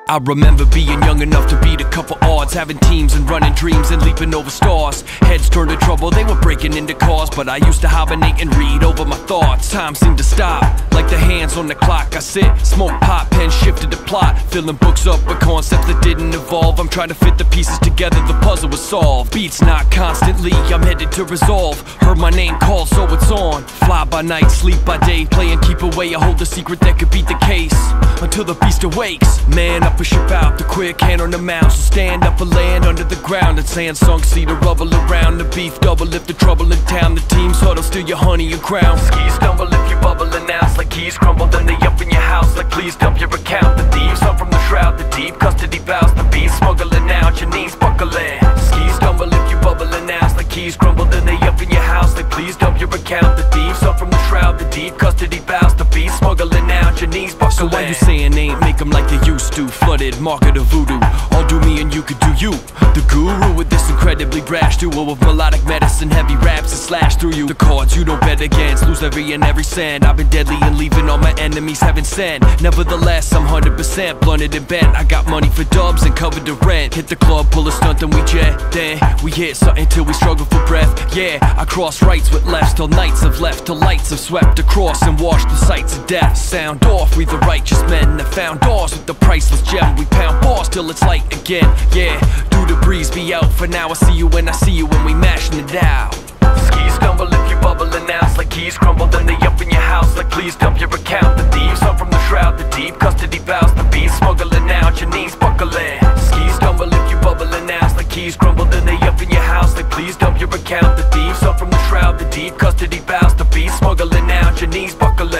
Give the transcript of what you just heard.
I remember being young enough to beat a couple odds, having teams and running dreams and leaping over stars. Heads turned to trouble, they were breaking into cars, but I used to hibernate and read over my thoughts. Time seemed to stop, like the hands on the clock. I sit, smoke pot, pen shifted the plot, filling books up with concepts that didn't evolve. I'm trying to fit the pieces together, the puzzle was solved. Beats not constantly, I'm headed to resolve. Heard my name called, so it's on. Fly by night, sleep by day, play and keep away. I hold the secret that could beat the case until the beast awakes. Man up or ship out, the quick hand on the mound. So stand up or land under the ground, and sand sunk, see the rubble around. The beef double if the trouble in town. The team's huddle, steal your honey and crown. Skis stumble if you bubble announce, like keys crumble, then they up in your house. Like please dump your account. The thieves up from the shroud, the deep custody vows. The beast smuggling out, your knees buckling. Skis stumble if you bubble announce, like keys crumble, then they up in your house. Like please dump your account. The thieves up from the shroud, the deep custody vows. The beast smuggling out, your knees buckling. So why you saying ain't make them like they used to? Flooded market of voodoo, all do me and you could do you. The guru with this incredibly brash duo of melodic medicine, heavy raps that slash through you. The cards you don't bet against, lose every and every cent. I've been deadly and leaving all my enemies heaven sent. Nevertheless, I'm 100% blunted and bent. I got money for dubs and covered the rent. Hit the club, pull a stunt, then we jet. Then we hit something till we struggle for breath. Yeah, I cross rights with lefts till nights have left, till lights have swept across and washed the sights of death. Sound off, we the righteous men that found doors with the priceless gem. We pound bars till it's light again. Yeah, do the breeze be out for now. I see you when I see you when we mashing it out. Skis stumble if you bubble announce, like keys crumble, then they up in your house. Like please dump your account. The thieves up from the shroud, the deep custody vows. The beast smuggling out, your knees buckling. Skis stumble if you bubble announce, like keys crumble, then they up in your house. Like please dump your account. The thieves up from the shroud, the deep custody vows. The beast smuggling out, your knees buckling.